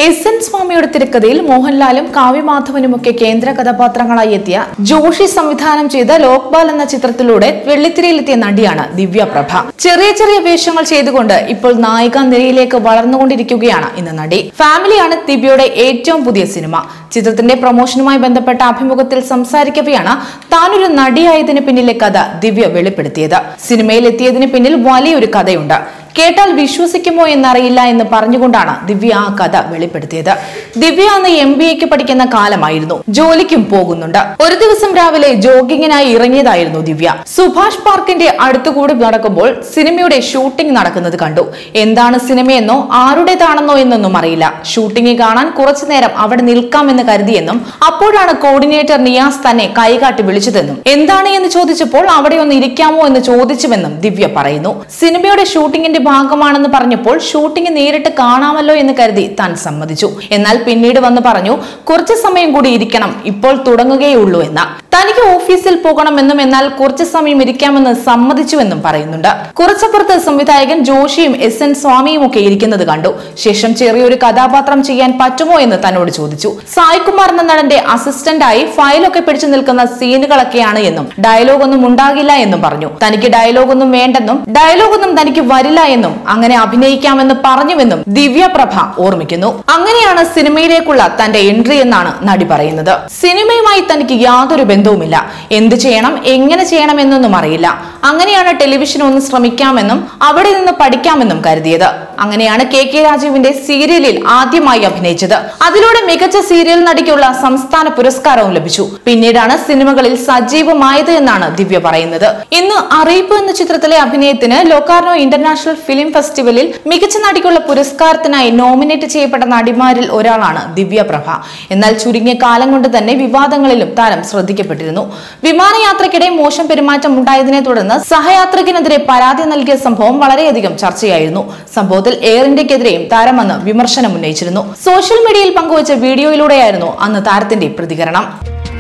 എസ്.എൻ. സ്വാമിയുടെ തിരക്കഥയിൽ മോഹൻലാലും കാവ്യമാധവനുമൊക്കെ കേന്ദ്ര കഥാപാത്രങ്ങളായി എത്തിയ ജോഷി സംവിധാനം ചെയ്ത ലോക്പാൽ എന്ന ചിത്രത്തിലൂടെ വെള്ളിത്തിരയിലെത്തിയ നടിയാണ് ദിവ്യ പ്രഭ. ചെറിയ ചെറിയ വേഷങ്ങൾ ചെയ്തുകൊണ്ട് ഇപ്പോൾ നായിക നിരയിലേക്ക് വളർന്നുകൊണ്ടിരിക്കുകയാണ് ഇന്ന് നടി. ഫാമിലിയാണ് ദിവ്യയുടെ ഏറ്റവും പുതിയ സിനിമ. ചിത്രത്തിന്റെ പ്രൊമോഷനുമായി ബന്ധപ്പെട്ട അഭിമുഖത്തിൽ സംസാരിക്കവെയാണ് താനൊരു നടിയായതിനു പിന്നിലെ കഥ ദിവ്യ വെളിപ്പെടുത്തിയത്. സിനിമയിൽ എത്തിയതിന് പിന്നിൽ വലിയൊരു കഥയുണ്ട്. കേട്ടാൽ വിശ്വസിക്കുമോ എന്നറിയില്ല എന്ന് പറഞ്ഞുകൊണ്ടാണ് ദിവ്യ ആ കഥ വെളിപ്പെടുത്തിയത്. ദിവ്യ അന്ന് MBA പഠിക്കുന്ന കാലമായിരുന്നു. ജോലിക്കും പോകുന്നുണ്ട്. ഒരു ദിവസം രാവിലെ ജോഗിങ്ങിനായി ഇറങ്ങിയതായിരുന്നു ദിവ്യ. സുഭാഷ് പാർക്കിന്റെ അടുത്തുകൂടി നടക്കുമ്പോൾ സിനിമയുടെ ഷൂട്ടിംഗ് നടക്കുന്നത് കണ്ടു. എന്താണ് സിനിമയെന്നോ ആരുടേതാണെന്നോ എന്നൊന്നും അറിയില്ല. ഷൂട്ടിംഗ് കാണാൻ കുറച്ചു നേരം അവിടെ നിൽക്കാമെന്ന് കരുതിയെന്നും അപ്പോഴാണ് കോർഡിനേറ്റർ നിയാസ് തന്നെ കൈകാട്ടി വിളിച്ചതെന്നും എന്താണ് എന്ന് ചോദിച്ചപ്പോൾ അവിടെ ഒന്ന് ഇരിക്കാമോ എന്ന് ചോദിച്ചുവെന്നും ദിവ്യ പറയുന്നു. സിനിമയുടെ ഷൂട്ടിംഗിന്റെ ഭാഗമാണെന്ന് പറഞ്ഞപ്പോൾ ഷൂട്ടിംഗ് നേരിട്ട് കാണാമല്ലോ എന്ന് കരുതി താൻ സമ്മതിച്ചു. എന്നാൽ പിന്നീട് വന്ന് പറഞ്ഞു കുറച്ചു സമയം കൂടി ഇരിക്കണം, ഇപ്പോൾ തുടങ്ങുകയുള്ളൂ എന്ന്. തനിക്ക് ഓഫീസിൽ പോകണമെന്നും എന്നാൽ കുറച്ചു സമയം ഇരിക്കാമെന്ന് സമ്മതിച്ചുവെന്നും പറയുന്നുണ്ട്. കുറച്ചപ്പുറത്ത് സംവിധായകൻ ജോഷിയും എസ്.എൻ. സ്വാമിയും ഒക്കെ ഇരിക്കുന്നത് കണ്ടു. ശേഷം ചെറിയൊരു കഥാപാത്രം ചെയ്യാൻ പറ്റുമോ എന്ന് തന്നോട് ചോദിച്ചു. സായ്കുമാർ എന്ന നടന്റെ അസിസ്റ്റന്റായി ഫയലൊക്കെ പിടിച്ചു നിൽക്കുന്ന സീനുകളൊക്കെയാണ് എന്നും ഡയലോഗൊന്നും ഉണ്ടാകില്ല എന്നും പറഞ്ഞു. തനിക്ക് ഡയലോഗൊന്നും വേണ്ടെന്നും ഡയലോഗൊന്നും തനിക്ക് വരില്ല എന്നും അങ്ങനെ അഭിനയിക്കാമെന്ന് പറഞ്ഞുവെന്നും ദിവ്യ പ്രഭ ഓർമ്മിക്കുന്നു. അങ്ങനെയാണ് സിനിമയിലേക്കുള്ള തന്റെ എൻട്രി എന്നാണ് നടി പറയുന്നത്. സിനിമയുമായി തനിക്ക് യാതൊരു ബന്ധവുമില്ല. എന്ത് ചെയ്യണം എങ്ങനെ ചെയ്യണം എന്നൊന്നും അറിയില്ല. അങ്ങനെയാണ് ടെലിവിഷൻ ഒന്ന് ശ്രമിക്കാമെന്നും അവിടെ നിന്ന് പഠിക്കാമെന്നും കരുതിയത്. അങ്ങനെയാണ് KK രാജുവിന്റെ സീരിയലിൽ ആദ്യമായി അഭിനയിച്ചത്. അതിലൂടെ മികച്ച സീരിയൽ നടിക്കുള്ള സംസ്ഥാന പുരസ്കാരവും ലഭിച്ചു. പിന്നീടാണ് സിനിമകളിൽ സജീവമായത് എന്നാണ് ദിവ്യ പറയുന്നത്. ഇന്ന് അറിയിപ്പ് എന്ന ചിത്രത്തിലെ അഭിനയത്തിന് ലോകാർണോ ഇന്റർനാഷണൽ ഫിലിം ഫെസ്റ്റിവലിൽ മികച്ച നടിക്കുള്ള പുരസ്കാരത്തിനായി നോമിനേറ്റ് ചെയ്യപ്പെട്ട നടിമാരിൽ ഒരാളാണ് ദിവ്യ പ്രഭ. എന്നാൽ ചുരുങ്ങിയ കാലം കൊണ്ട് തന്നെ വിവാദങ്ങളിലും താരം ശ്രദ്ധിക്കപ്പെട്ടിരുന്നു. വിമാനയാത്രയ്ക്കിടെ മോശം പെരുമാറ്റം ഉണ്ടായതിനെ തുടർന്ന് സഹയാത്രികനെതിരെ പരാതി നൽകിയ സംഭവം വളരെയധികം ചർച്ചയായിരുന്നു. സംഭവത്തിൽ എയർ ഇന്ത്യക്കെതിരെയും താരം അന്ന് വിമർശനം ഉന്നയിച്ചിരുന്നു. സോഷ്യൽ മീഡിയയിൽ പങ്കുവച്ച വീഡിയോയിലൂടെയായിരുന്നു അന്ന് താരത്തിന്റെ പ്രതികരണം.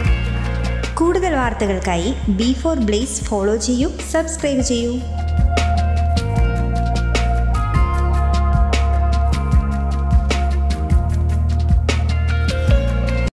കൂടുതൽ വാർത്തകൾക്കായി B4 Blaze ഫോളോ ചെയ്യൂ, സബ്സ്ക്രൈബ് ചെയ്യൂ.